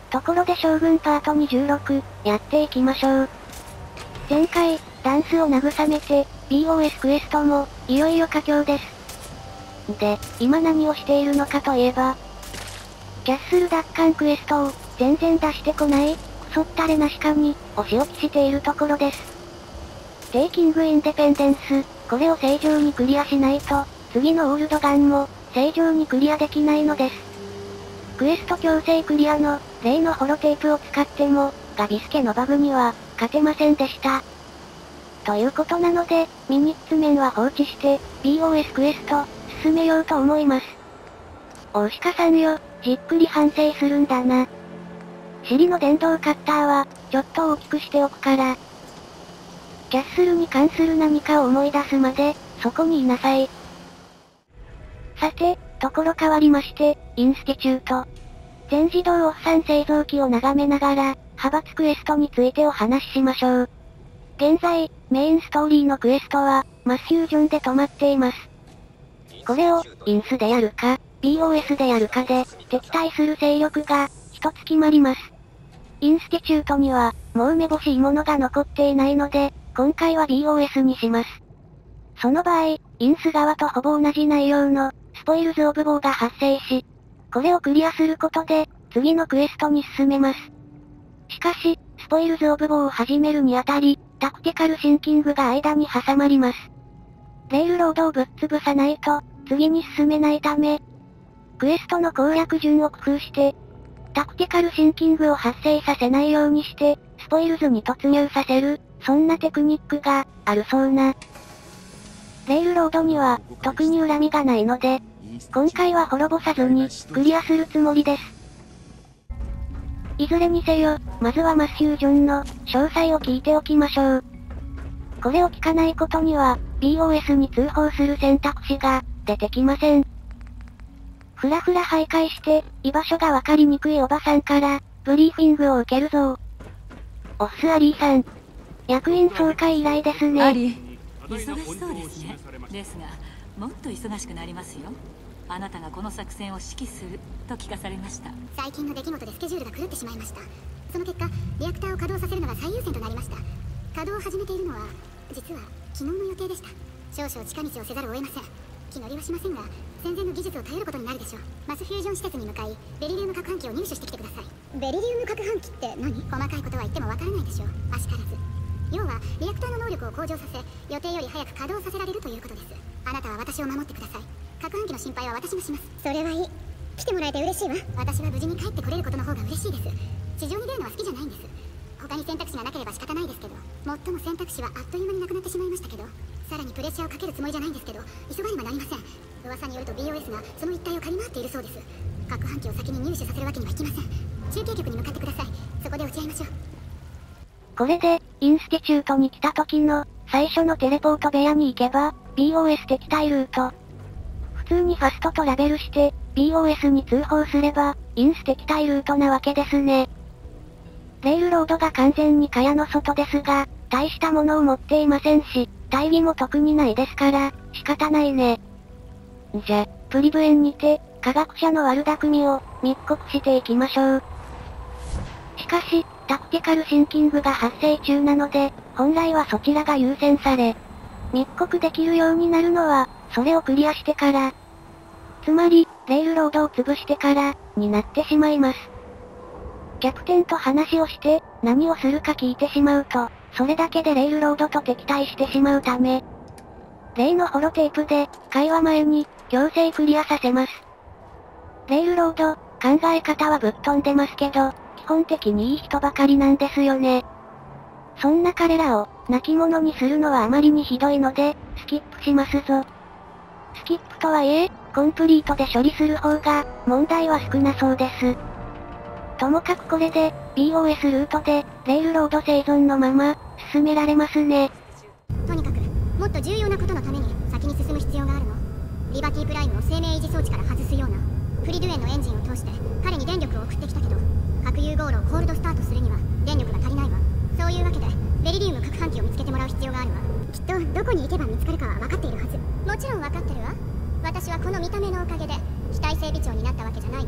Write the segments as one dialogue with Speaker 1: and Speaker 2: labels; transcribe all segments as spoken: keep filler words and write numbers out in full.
Speaker 1: ところで将軍パートにじゅうろく、やっていきましょう。前回、ダンスを慰めて、ビーオーエス クエストも、いよいよ佳境です。で、今何をしているのかといえば、キャッスル奪還クエストを、全然出してこない、クソったれなしかに、お仕置きしているところです。テイキングインデペンデンス、これを正常にクリアしないと、次のオールドガンも、正常にクリアできないのです。クエスト強制クリアの、例のホロテープを使っても、ガビスケのバグには、勝てませんでした。ということなので、ミニッツ面は放置して、ビーオーエス クエスト、進めようと思います。大鹿さんよ、じっくり反省するんだな。尻の電動カッターは、ちょっと大きくしておくから。キャッスルに関する何かを思い出すまで、そこにいなさい。さて、ところ変わりまして、インスティチュート。全自動オフ産製造機を眺めながら、派閥クエストについてお話ししましょう。現在、メインストーリーのクエストは、マスフュージョンで止まっています。これを、インスでやるか、ビーオーエス でやるかで、敵対する勢力が、一つ決まります。インスティチュートには、もうめぼしいものが残っていないので、今回は ビーオーエス にします。その場合、インス側とほぼ同じ内容の、スポイルズ・オブ・ボーが発生し、これをクリアすることで、次のクエストに進めます。しかし、スポイルズ・オブ・ボーを始めるにあたり、タクティカルシンキングが間に挟まります。レールロードをぶっ潰さないと、次に進めないため、クエストの攻略順を工夫して、タクティカルシンキングを発生させないようにして、スポイルズに突入させる、そんなテクニックが、あるそうな。レールロードには、特に恨みがないので、今回は滅ぼさずに、クリアするつもりです。いずれにせよ、まずはマスフュージョンの、詳細を聞いておきましょう。これを聞かないことには、ビーオーエス に通報する選択肢が、出てきません。ふらふら徘徊して、居場所がわかりにくいおばさんから、ブリーフィングを受けるぞ。オッスアリーさん。役員総会依頼ですね。
Speaker 2: アリー、忙しそうですね。ですが、もっと忙しくなりますよ。あなたがこの作戦を指揮する、と聞かされました。
Speaker 3: 最近の出来事でスケジュールが狂ってしまいました。その結果、リアクターを稼働させるのが最優先となりました。稼働を始めているのは、実は、昨日の予定でした。少々近道をせざるを得ません。気乗りはしませんが、戦前の技術を頼ることになるでしょう。マスフュージョン施設に向かい、ベリリウム核反機を入手してきてください。ベリリウム核反機って何？細かいことは言ってもわからないでしょう。あしからず。要は、リアクターの能力を向上させ、予定より早く稼働させられるということです。あなたは私を守ってください。核反機の心配は私がします。それはいい。来てもらえて嬉しいわ。私は無事に帰ってこれることの方が嬉しいです。地上に出るのは好きじゃないんです。他に選択肢がなければ仕方ないですけど、最も選択肢はあっという間になくなってしまいましたけど、さらにプレッシャーをかけるつもりじゃないんですけど、急がねばなりません。噂によると ビーオーエス がその一帯を嗅ぎ回っているそうです。核反機を先に入手させるわけにはいきません。中継局に向かってください。そこで打ち合いましょう。
Speaker 1: これで、インスティチュートに来た時の、最初のテレポート部屋に行けば、ビーオーエス 敵対ルート。普通にファストとラベルして、ビーオーエス に通報すれば、インス敵対ルートなわけですね。レールロードが完全に蚊帳の外ですが、大したものを持っていませんし、大義も特にないですから、仕方ないね。じゃ、プリブエンにて、科学者の悪巧みを、密告していきましょう。しかし、タクティカルシンキングが発生中なので、本来はそちらが優先され、密告できるようになるのは、それをクリアしてから、つまり、レールロードを潰してから、になってしまいます。キャプテンと話をして、何をするか聞いてしまうと、それだけでレールロードと敵対してしまうため、例のホロテープで、会話前に、強制クリアさせます。レールロード、考え方はぶっ飛んでますけど、基本的にいい人ばかりなんですよね。そんな彼らを、泣き者にするのはあまりにひどいので、スキップしますぞ。スキップとはいえ、コンプリートで処理する方が、問題は少なそうです。ともかくこれで、ビーオーエス ルートで、レールロード生存のまま、進められますね。
Speaker 3: とにかく、もっと重要なことのために、先に進む必要があるの。リバティプライムを生命維持装置から外すような。フリドゥエンのエンジンを通して、彼に電力を送ってきたけど、核融合炉をコールドスタートするには、電力が足りないわ。そういうわけで、ベリリウム核反機を見つけてもらう必要があるわ。きっと、どこに行けば見つかるかは分かっているはず。もちろん分かってるわ。私はこの見た目のおかげで、機体整備長になったわけじゃないのよ。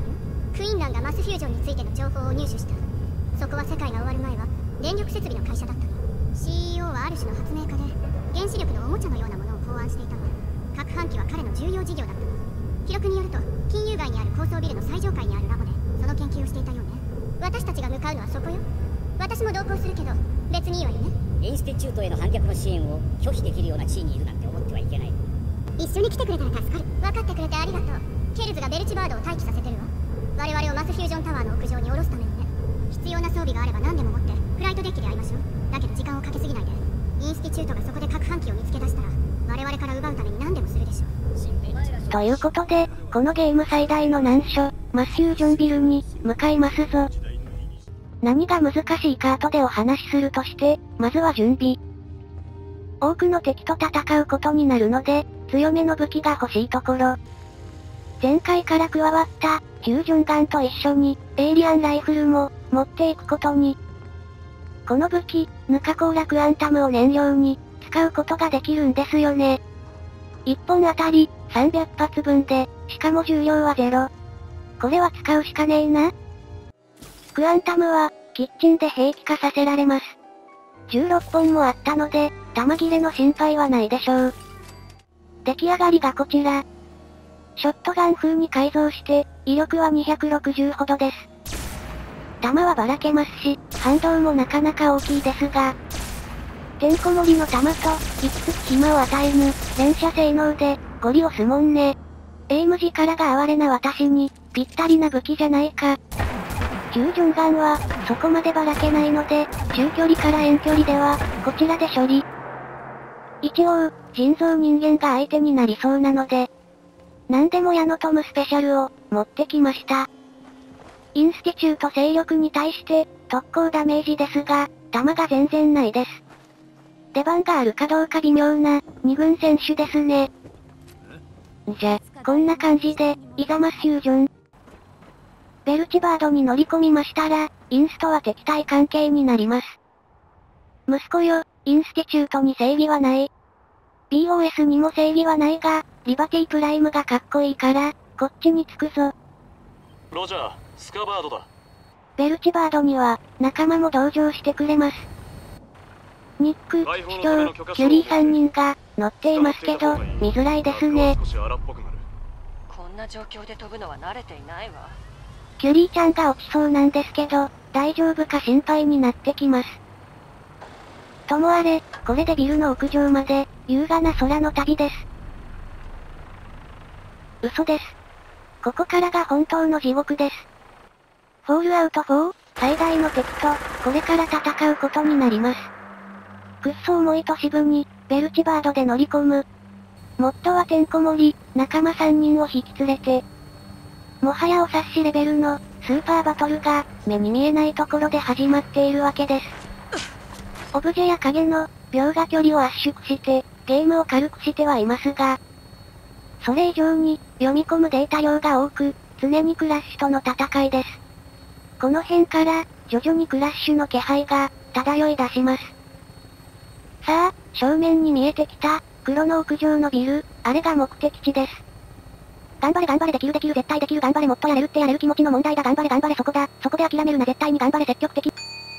Speaker 3: クイーンランがマスフュージョンについての情報を入手した。そこは世界が終わる前は電力設備の会社だったの。 シーイーオー はある種の発明家で原子力のおもちゃのようなものを考案していたわ。核反旗は彼の重要事業だったの。記録によると金融街にある高層ビルの最上階にあるラボでその研究をしていたようね。私たちが向かうのはそこよ。私も同行するけど別にいいわよね。
Speaker 4: インスティチュートへの反逆の支援を拒否できるような地位にいるなんて思ってはいけない。
Speaker 3: 一緒に来てくれたら助かる。分かってくれてありがとう。ケルズがベルチバードを待機させてるわ。我々をマスフュージョンタワーの屋上に降ろすためにね。必要な装備があれば何でも持ってフライトデッキで会いましょう。だけど時間をかけすぎないで。インスティチュートがそこで核反旗を見つけ出したら我々から奪うために何でもするでしょう。
Speaker 1: ということで、このゲーム最大の難所、マスフュージョンビルに向かいますぞ。何が難しいか後でお話しするとして、まずは準備。多くの敵と戦うことになるので、強めの武器が欲しいところ。前回から加わった、フュージョンガンと一緒に、エイリアンライフルも、持っていくことに。この武器、ヌカコーラクアンタムを燃料に、使うことができるんですよね。いっぽんあたり、さんびゃく発分で、しかも重量はゼロ。これは使うしかねえな。クアンタムは、キッチンで兵器化させられます。じゅうろっぽんもあったので、弾切れの心配はないでしょう。出来上がりがこちら。ショットガン風に改造して、威力はにひゃくろくじゅうほどです。弾はばらけますし、反動もなかなか大きいですが、てんこ盛りの弾と、いつつき暇を与えぬ、連射性能で、ゴリ押すもんね。エイム時からが哀れな私に、ぴったりな武器じゃないか。フュージョンガンは、そこまでばらけないので、中距離から遠距離では、こちらで処理。一応、人造人間が相手になりそうなので、なんでも矢のトムスペシャルを、持ってきました。インスティチュート勢力に対して、特攻ダメージですが、弾が全然ないです。出番があるかどうか微妙な、二軍選手ですね。じゃ、こんな感じで、いざマスフュージョン。ベルチバードに乗り込みましたら、インストは敵対関係になります。息子よ、インスティチュートに正義はない。ビーオーエス にも正義はないが、リバティプライムがかっこいいから、こっちにつくぞ。
Speaker 5: ロジャー、スカバードだ。
Speaker 1: ベルチバードには、仲間も同乗してくれます。ニック、市長、キュリーさんにんが、乗っていますけど、見づらいですね。
Speaker 6: こんな状況で飛ぶのは慣れていないわ。
Speaker 1: キュリーちゃんが落ちそうなんですけど、大丈夫か心配になってきます。ともあれ、これでビルの屋上まで、優雅な空の旅です。嘘です。ここからが本当の地獄です。フォールアウトフォー、最大の敵と、これから戦うことになります。くっそ重い都市部に、ベルチバードで乗り込む。モッドはてんこ盛り、仲間さんにんを引き連れて、もはやお察しレベルの、スーパーバトルが、目に見えないところで始まっているわけです。オブジェや影の、描画距離を圧縮して、ゲームを軽くしてはいますが、それ以上に、読み込むデータ量が多く、常にクラッシュとの戦いです。この辺から、徐々にクラッシュの気配が、漂い出します。さあ、正面に見えてきた、黒の屋上のビル、あれが目的地です。頑張れ頑張れできるできる絶対できる頑張れもっとやれるってやれる気持ちの問題だ頑張れ頑張れそこだ、そこで諦めるな絶対に頑張れ積極的。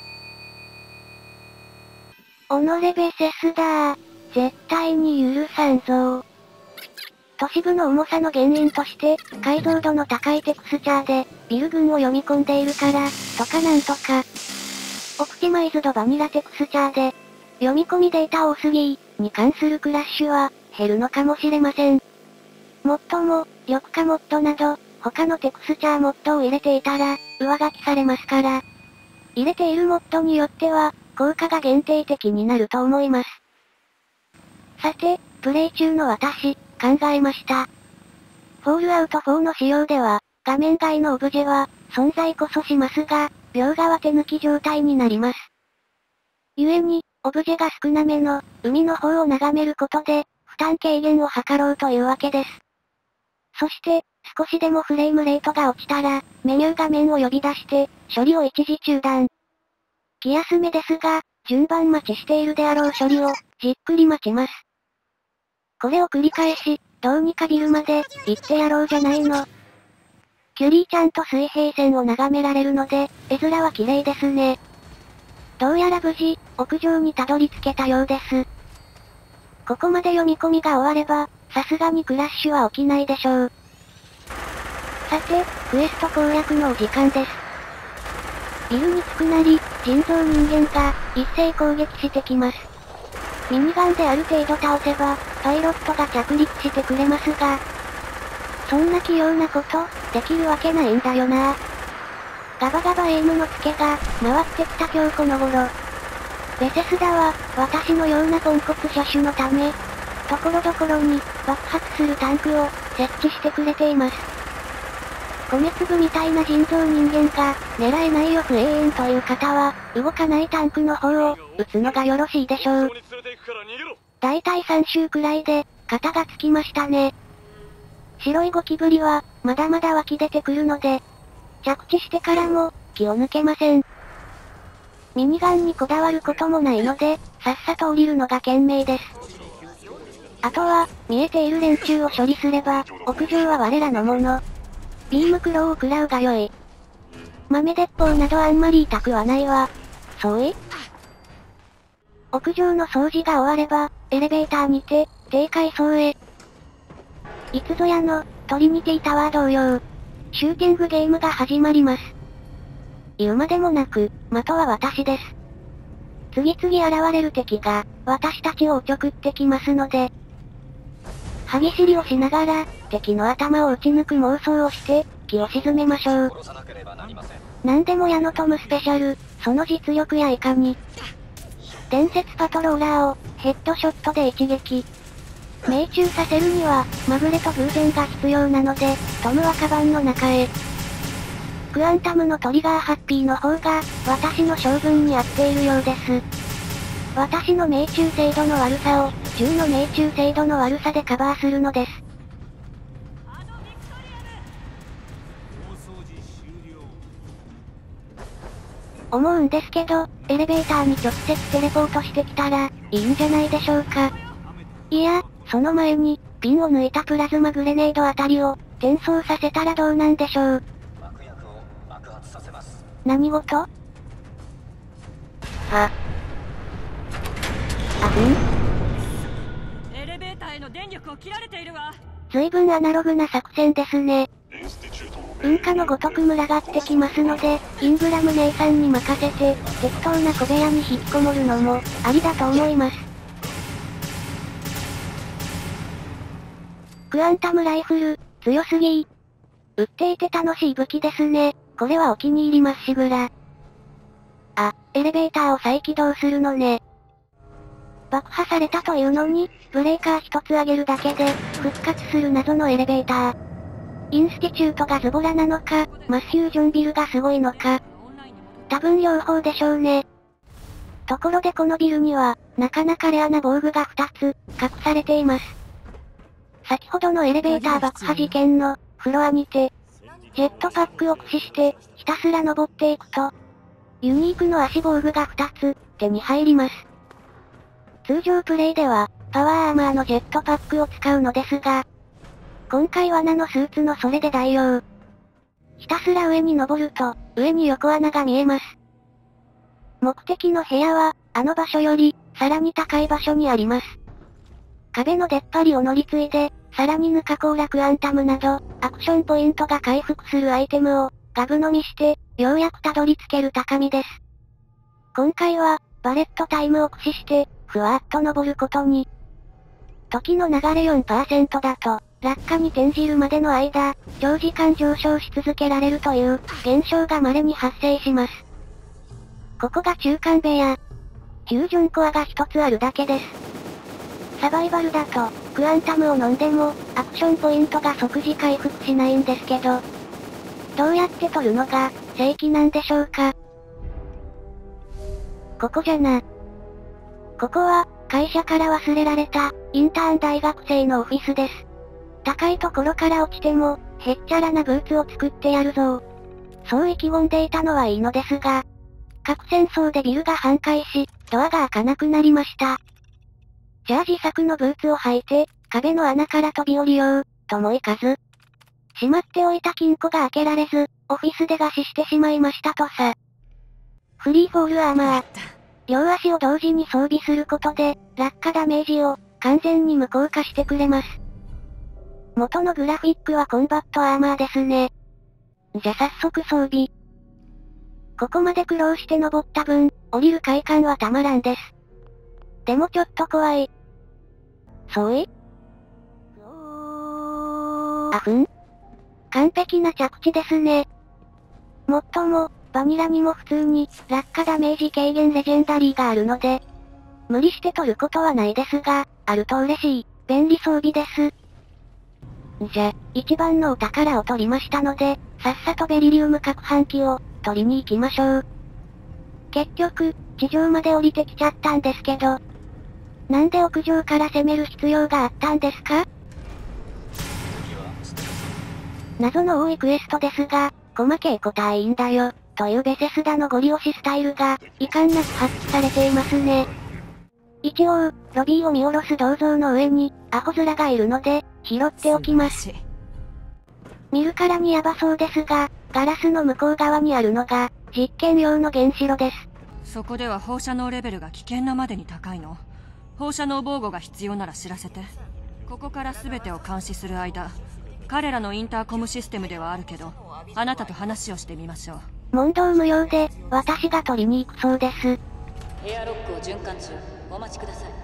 Speaker 1: おのれベセスだー。絶対に許さんぞー。都市部の重さの原因として、解像度の高いテクスチャーで、ビル群を読み込んでいるから、とかなんとか。オプティマイズドバニラテクスチャーで、読み込みデータ多すぎー、に関するクラッシュは、減るのかもしれません。もっとも、緑化モッドなど、他のテクスチャーモッドを入れていたら、上書きされますから。入れているモッドによっては、効果が限定的になると思います。さて、プレイ中の私、考えました。フォールアウトフォーの仕様では、画面外のオブジェは、存在こそしますが、描画は手抜き状態になります。故に、オブジェが少なめの、海の方を眺めることで、負担軽減を図ろうというわけです。そして、少しでもフレームレートが落ちたら、メニュー画面を呼び出して、処理を一時中断。気休めですが、順番待ちしているであろう処理を、じっくり待ちます。これを繰り返し、どうにかビルまで、行ってやろうじゃないの。 キュリーちゃんと水平線を眺められるので、絵面は綺麗ですね。どうやら無事、屋上にたどり着けたようです。ここまで読み込みが終われば、さすがにクラッシュは起きないでしょう。さて、クエスト攻略のお時間です。ビルに着くなり、人造人間が、一斉攻撃してきます。ミニガンである程度倒せば、パイロットが着陸してくれますが、そんな器用なこと、できるわけないんだよな。ガバガバエイムのツケが、回ってきた今日この頃。ベセスダは、私のようなポンコツ車種のため、ところどころに、爆発するタンクを、設置してくれています。米粒みたいな人造人間が、狙えないよ不永遠という方は、動かないタンクの方を、撃つのがよろしいでしょう。だいたいさん周くらいで、肩がつきましたね。白いゴキブリは、まだまだ湧き出てくるので、着地してからも、気を抜けません。ミニガンにこだわることもないので、さっさと降りるのが賢明です。あとは、見えている連中を処理すれば、屋上は我らのもの。ビームクローを食らうが良い。豆鉄砲などあんまり痛くはないわ。そうい屋上の掃除が終われば、エレベーターにて、低階層へ。いつぞやの、トリニティタワー同様、シューティングゲームが始まります。言うまでもなく、的は私です。次々現れる敵が、私たちをおちょくってきますので、歯ぎしりをしながら、敵の頭を撃ち抜く妄想をして、気を鎮めましょう。なんでも矢のトムスペシャル、その実力やいかに。伝説パトローラーを、ヘッドショットで一撃。命中させるには、まぐれと偶然が必要なので、トムはカバンの中へ。クアンタムのトリガーハッピーの方が、私の性分に合っているようです。私の命中精度の悪さを、銃の命中精度の悪さでカバーするのです。思うんですけど、エレベーターに直接テレポートしてきたら、いいんじゃないでしょうか。いや、その前に、ピンを抜いたプラズマグレネードあたりを、転送させたらどうなんでしょう。何事？あ。あ、うん？
Speaker 2: エレベーターへの電力を切られているわ。
Speaker 1: 随分アナログな作戦ですね。噴火のごとく群がってきますので、イングラム姉さんに任せて、適当な小部屋に引きこもるのも、ありだと思います。クアンタムライフル、強すぎー。撃っていて楽しい武器ですね。これはお気に入りまっしぐら。あ、エレベーターを再起動するのね。爆破されたというのに、ブレーカー一つ上げるだけで、復活する謎のエレベーター。インスティチュートがズボラなのか、マスフュージョンビルがすごいのか。多分両方でしょうね。ところでこのビルには、なかなかレアな防具がふたつ、隠されています。先ほどのエレベーター爆破事件の、フロアにて、ジェットパックを駆使して、ひたすら登っていくと、ユニークの足防具がふたつ、手に入ります。通常プレイでは、パワーアーマーのジェットパックを使うのですが、今回はナノスーツのそれで代用。ひたすら上に登ると、上に横穴が見えます。目的の部屋は、あの場所より、さらに高い場所にあります。壁の出っ張りを乗り継いで、さらにヌカコーラクアンタムなど、アクションポイントが回復するアイテムを、ガブ飲みして、ようやくたどり着ける高みです。今回は、バレットタイムを駆使して、ふわっと登ることに。時の流れ よんパーセント だと、落下に転じるまでの間、長時間上昇し続けられるという、現象が稀に発生します。ここが中間部屋。フュージョンコアが一つあるだけです。サバイバルだと、クアンタムを飲んでも、アクションポイントが即時回復しないんですけど、どうやって取るのが、正規なんでしょうか。ここじゃな。ここは、会社から忘れられた、インターン大学生のオフィスです。高いところから落ちても、へっちゃらなブーツを作ってやるぞ。そう意気込んでいたのはいいのですが、核戦争でビルが半壊し、ドアが開かなくなりました。じゃあ自作のブーツを履いて、壁の穴から飛び降りよう、ともいかず。 しまっておいた金庫が開けられず、オフィスで餓死してしまいましたとさ。フリーフォールアーマー。両足を同時に装備することで、落下ダメージを完全に無効化してくれます。元のグラフィックはコンバットアーマーですね。じゃ早速装備。ここまで苦労して登った分、降りる快感はたまらんです。でもちょっと怖い。そういあふん完璧な着地ですね。もっとも、バニラにも普通に、落下ダメージ軽減レジェンダリーがあるので、無理して取ることはないですが、あると嬉しい、便利装備です。じゃ、一番のお宝を取りましたので、さっさとベリリウム攪拌機を、取りに行きましょう。結局、地上まで降りてきちゃったんですけど、なんで屋上から攻める必要があったんですか？謎の多いクエストですが、細けいことはいいんだよ、というベセスダのゴリ押しスタイルが、遺憾なく発揮されていますね。一応、ロビーを見下ろす銅像の上に、アホ面がいるので、拾っておきます。見るからにヤバそうですが、ガラスの向こう側にあるのが、実験用の原子炉です。
Speaker 6: そこでは放射能レベルが危険なまでに高いの。放射能防護が必要なら知らせて。ここから全てを監視する間、彼らのインターコムシステムではあるけど、あなたと話をしてみましょう。
Speaker 1: 問答無用で、私が取りに行くそうです。
Speaker 2: エアロックを循環中、お待ちください。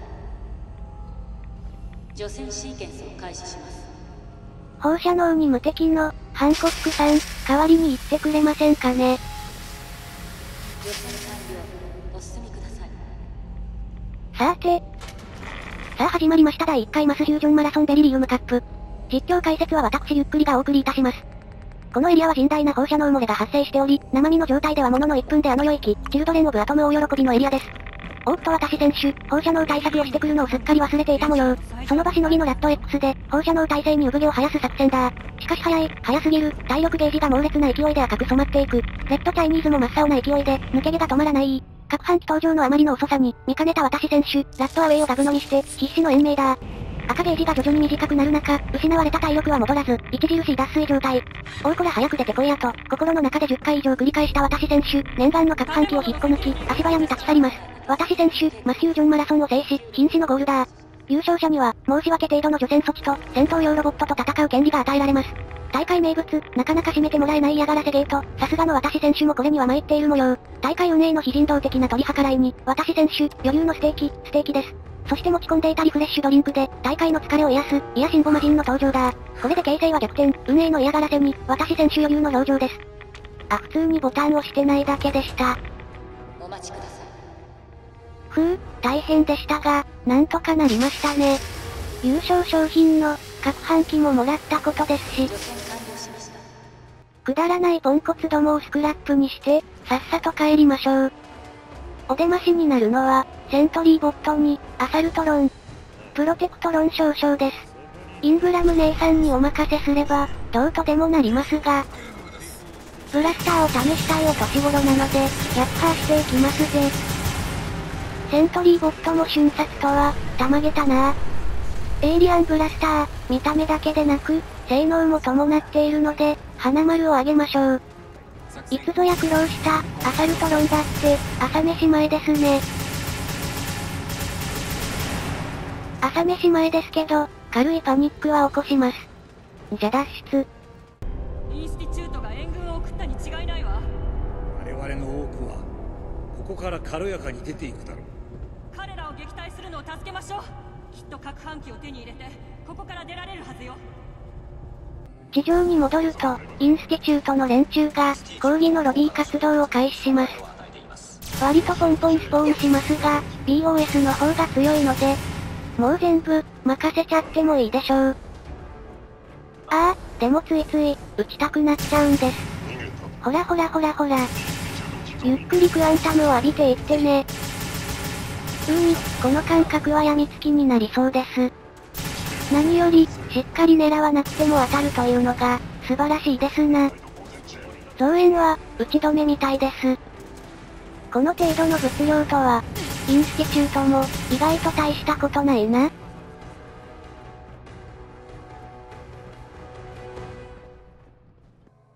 Speaker 2: 除染シーケンスを開始します。
Speaker 1: 放射能に無敵の、ハンコックさん、代わりに言ってくれませんかね。
Speaker 2: 除染完了、お進みください。
Speaker 1: さて。さあ始まりましただいいっかいマスフュージョンマラソンベリリウムカップ。実況解説は私ゆっくりがお送りいたします。このエリアは甚大な放射能漏れが発生しており、生身の状態ではもののいっぷんであの領域、チルドレンオブアトム大喜びのエリアです。おっと私選手、放射能対策をしてくるのをすっかり忘れていた模様。その場しのぎのラット X で、放射能耐性に産毛を生やす作戦だ。しかし早い、早すぎる、体力ゲージが猛烈な勢いで赤く染まっていく。レッドチャイニーズも真っ青な勢いで、抜け毛が止まらない。攪拌機登場のあまりの遅さに、見かねた私選手、ラットアウェイをガブ飲みして、必死の延命だ。赤ゲージが徐々に短くなる中、失われた体力は戻らず、著しい脱水状態。おうこら早く出てこいやと、心の中でじゅっかい以上繰り返した私選手、念願の攪拌機を引っこ抜き、足早に立ち去ります。私選手、マスフュージョンマラソンを制し、瀕死のゴールだ。優勝者には、申し訳程度の除染措置と、戦闘用ロボットと戦う権利が与えられます。大会名物、なかなか締めてもらえない嫌がらせゲート、さすがの私選手もこれには参っている模様。大会運営の非人道的な取り計らいに、私選手、余裕のステーキ、ステーキです。そして持ち込んでいたリフレッシュドリンクで、大会の疲れを癒す、癒しんご魔人の登場だ。これで形勢は逆転、運営の嫌がらせに、私選手余裕の表情です。あ、普通にボタンを押してないだけでした。
Speaker 2: お待ちください。
Speaker 1: ふう、大変でしたが、なんとかなりましたね。優勝賞品の、攪拌機ももらったことですし、
Speaker 2: 除染完了しました。
Speaker 1: くだらないポンコツどもをスクラップにして、さっさと帰りましょう。お出ましになるのは、セントリーボットに、アサルトロン。プロテクトロン少々です。イングラム姉さんにお任せすれば、どうとでもなりますが、ブラスターを試したいお年頃なので、キャッパーしていきますぜ。セントリーボットも瞬殺とは、たまげたなぁ。エイリアンブラスター、見た目だけでなく、性能も伴っているので、花丸をあげましょう。いつぞや苦労した、アサルトロンだって、朝飯前ですね。朝飯前ですけど、軽いパニックは起こします。じゃ脱出。
Speaker 6: インスティチュートが援軍を送ったに違いないわ。
Speaker 7: 我々の多くはここから軽やかに出ていくだろう。
Speaker 6: 彼らを撃退するのを助けましょう。きっと攪拌機を手に入れてここから出られるはずよ。
Speaker 1: 地上に戻ると、インスティチュートの連中が、抗議のロビー活動を開始します。割とポンポンスポーンしますが、ビーオーエス の方が強いので、もう全部、任せちゃってもいいでしょう。ああ、でもついつい、撃ちたくなっちゃうんです。ほらほらほらほら。ゆっくりクアンタムを浴びていってね。うーん、この感覚は病みつきになりそうです。何より、しっかり狙わなくても当たるというのが、素晴らしいですな。増援は、打ち止めみたいです。この程度の物量とは、インスティチュートも、意外と大したことないな。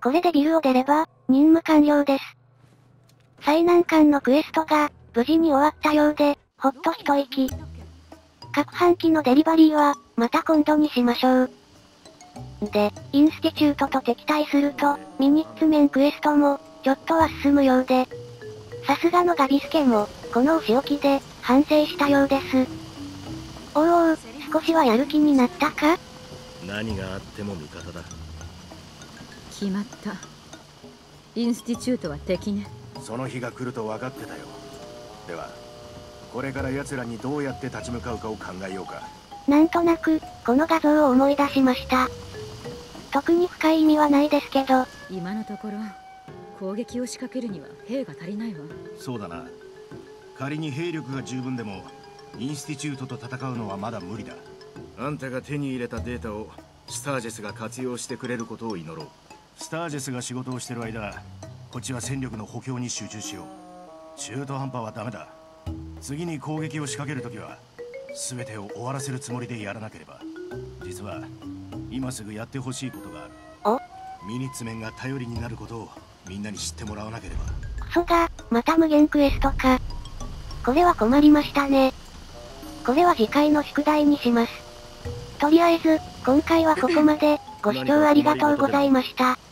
Speaker 1: これでビルを出れば、任務完了です。最難関のクエストが、無事に終わったようで、ほっと一息。各半期のデリバリーは、また今度にしましょう。で、インスティチュートと敵対すると、ミニッツメンクエストも、ちょっとは進むようで。さすがのガビスケも、このお仕置きで、反省したようです。おうおう、少しはやる気になったか？
Speaker 8: 何があっても味方だ。
Speaker 2: 決まった。インスティチュートは敵ね。
Speaker 8: その日が来ると分かってたよ。ではこれから奴らにどうやって立ち向かうかを考えようか。
Speaker 1: なんとなく、この画像を思い出しました。特に深い意味はないですけど。
Speaker 2: 今のところ、攻撃を仕掛けるには兵が足りないわ。
Speaker 8: そうだな。仮に兵力が十分でも、インスティチュートと戦うのはまだ無理だ。あんたが手に入れたデータをスタージェスが活用してくれることを祈ろう。スタージェスが仕事をしてる間、こっちは戦力の補強に集中しよう。中途半端はダメだ。次に攻撃を仕掛けるときは全てを終わらせるつもりでやらなければ。実は今すぐやってほしいことがある。
Speaker 1: お？
Speaker 8: ミニッツメンが頼りになることをみんなに知ってもらわなければ。
Speaker 1: クソが、また無限クエストか。これは困りましたね。これは次回の宿題にします。とりあえず、今回はここまで、ご視聴ありがとうございました。